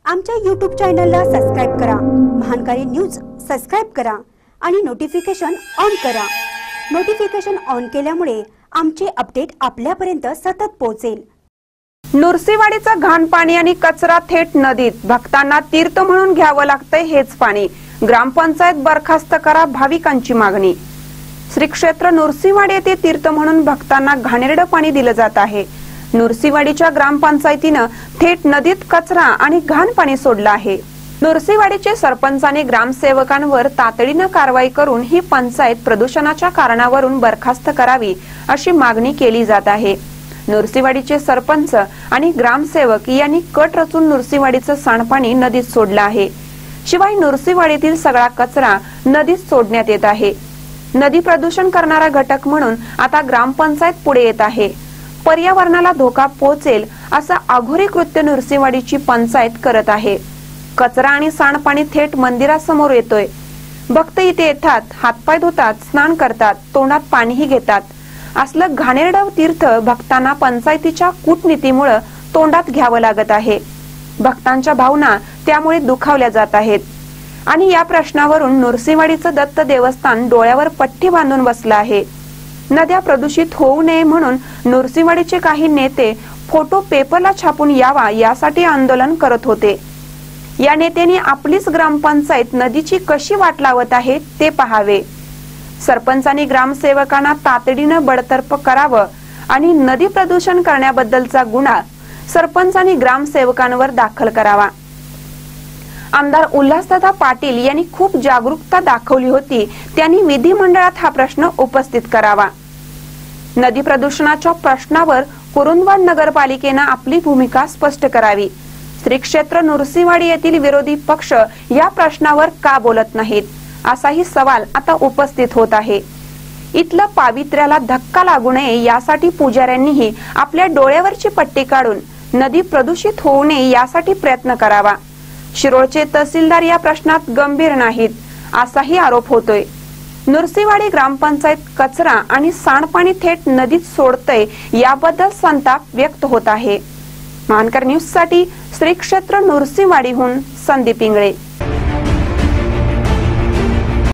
आमच्या YouTube चॅनलला subscribe करा, महानकारी न्यूज सबस्क्राइब करा आणि नोटिफिकेशन ऑन करा। नोटिफिकेशन ऑन केल्यामुळे आमचे अपडेट आपल्यापर्यंत सतत पोहोचेल। नृसिंहवाडीचा घाण पाणी आणि कचरा थेट नदीत, भक्तांना तीर्थ म्हणून घ्यावं लागतंय हेच पाणी। ग्रामपंचायत बरखास्त करा, भाविकांची मागणी। श्री क्षेत्र नृसिंहवाडी येथे तीर्थ म्हणून भक्तांना घाणेरडं पाणी दिलं जात आहे। नृसिंहवाडीच्या ग्रामपंचायतीने थेट नदीत कचरा आणि घाण पाणी सोडलं आहे। नृसिंहवाडीचे सरपंचाने ग्रामसेवकांवर तातडीने कारवाई करून ही पंचायत प्रदूषणाच्या कारणावरून बरखास्त करावी अशी मागणी केली जात आहे। नृसिंहवाडीचे सरपंच आणि ग्रामसेवक यांनी कट रचून नृसिंहवाडीचं सांडपाणी नदीत सोडलं आहे। शिवाय नृसिंहवाडीतील सगळा कचरा नदीत सोडण्यात येत आहे। नदी प्रदूषण करणारा घटक म्हणून आता ग्रामपंचायत पुढे येत आहे। पर्यावरणाला धोका पोहोचेल असं अघोरी कृत्य नृसिंहवाडीची पंचायत करत आहे। कचरा आणि सांडपाणी थेट मंदिरासमोर येतोय। भक्त इथे येतात, हातपाय धुतात, स्नान करतात, तोंडात पाणीही घेतात। असलं घाणेरडं तीर्थ भक्तांना पंचायतीच्या कूटनीतीमुळे तोंडात घ्यावं लागत आहे। भक्तांच्या भावना त्यामुळे दुखावल्या जात आहेत आणि या प्रश्नावरून नृसिंहवाडीचं दत्त देवस्थान डोळ्यावर पट्टी बांधून बसलं आहे। नद्या प्रदूषित होऊ नये म्हणून नृसिंहवाडीचे काही नेते फोटो पेपरला छापून यावा यासाठी आंदोलन करत होते। या नेत्यांनी आपलीच ग्रामपंचायत नदीची कशी वाट लावत आहे ते पाहावे। सरपंचांनी ग्रामसेवकांना तातडीने बडतर्फ करावं आणि नदी प्रदूषण करण्याबद्दलचा गुन्हा सरपंचांनी ग्रामसेवकांवर दाखल करावा। आमदार उल्हासदादा पाटील यांनी खूप जागरूकता दाखवली होती, त्यांनी विधिमंडळात हा प्रश्न उपस्थित करावा। नदी प्रदूषणाच्या प्रश्नावर कुरुंदवाड नगरपालिकेने आपली भूमिका स्पष्ट करावी। श्री क्षेत्र नृसिंहवाडी येथील विरोधी पक्ष या प्रश्नावर का बोलत नाहीत असाही सवाल आता उपस्थित होत आहे। इथलं पावित्र्याला धक्का लागू नये यासाठी पुजाऱ्यांनीही आपल्या डोळ्यावरची पट्टी काढून नदी प्रदूषित होऊ नये यासाठी प्रयत्न करावा। शिरोळचे तहसीलदार या प्रश्नात गंभीर नाहीत असाही आरोप होतोय। नृसिंहवाडी ग्रामपंचायत कचरा आणि सांडपाणी थेट नदीत सोडतय याबद्दल संताप व्यक्त होत आहे। महानकर न्यूज साठी श्री क्षेत्र नृसिंहवाडीहून संदीप इंगळे।